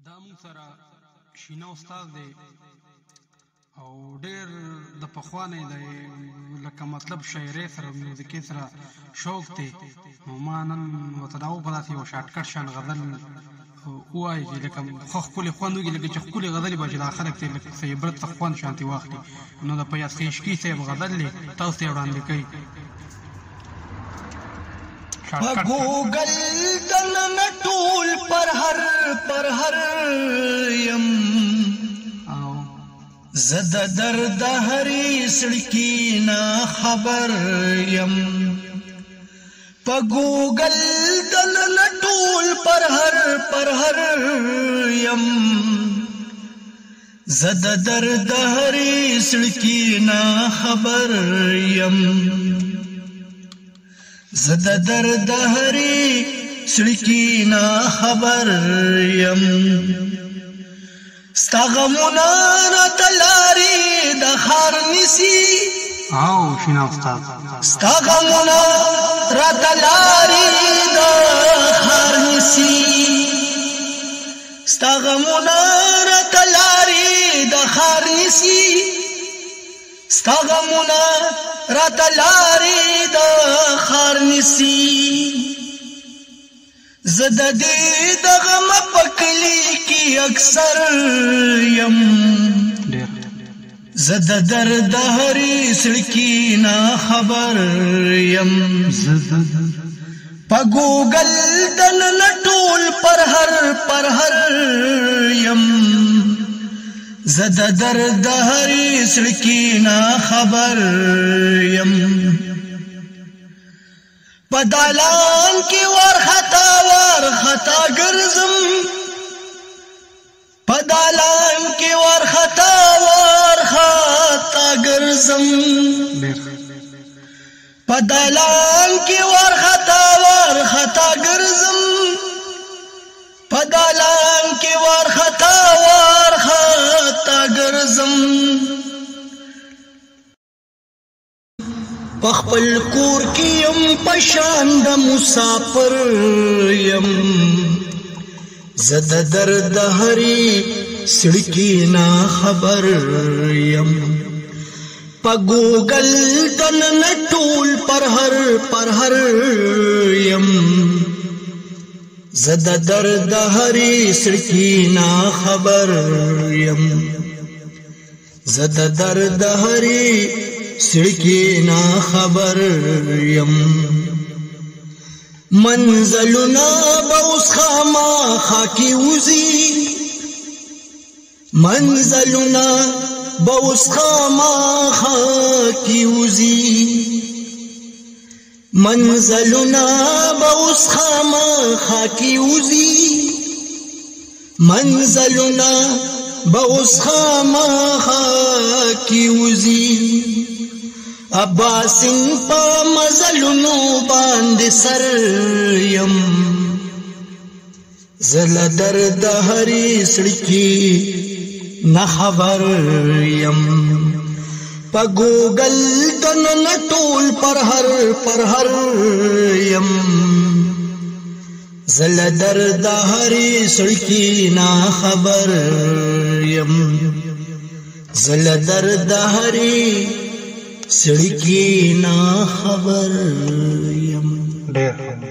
دا مونږ سره شینه استاد دی او ډېر د پخوانۍ دی لکه مطلب شاعرۍ سره میوزیکي سره شوق دی نو ما نن ورته دا وپه داسې یو شارټکټ شان غزل ووایي چې لکه ښه ښکلې خوند وکړي لکه چې ښکلې غزلې به چې دا خلک ترې لکه څه عبرت څه خوند شانتې واخلي نو د پیاز خیشکي صاحب غزل دی تاسو ته یې وړاندې کوي گوگل دنن ټول پر هر یم زد درد هری سړکی نا خبر یم په گوگل دنن ټول پر هر یم زد درد هری سړکی نا خبر یم زد درد هری سړکی نا خبر یم ستا غمونه راته لارې د ښار نیسي او شینه استاد ستا غمونه راته لارې د ښار نیسي ستا غمونه راته لارې د ښار نیسي ستا غمونه راته لارې د ښار نیسي زه د دې د غمه په کلي کې اکثر یم زه د درد هرې سړکي نه خبر یم په ګوګل دننه ټول پر هر یم زه د درد هرې سړکي نه خبر یم په دالان کې ورخطا ګرځم په دالان کې ورخطا ګرځم په دالان کې ورخطا ګرځم په دالان کې ورخطا ګرځم پخپل کور کې يم پشان د مسافر يم زد درد هري سړکی نا خبر يم په ګوګل دنن ټول پر هر يم زد درد هري سړکی نا خبر يم زد درد هري سړکی نا خبر یم منزلنا بوس خاما خاکی وزی منزلنا بوس خاما خاکی وزی منزلنا بوس خاما خاکی وزی منزلنا بوس خاما خاکی وزی عباسین پا مزلونو باندې سر یم زل درد هري سړکی نه خبر یم په ګوګل دنن ټول پر هر یم زل درد هري سړکی نه خبر یم زل درد هري سړکی نا خبر یم ډېر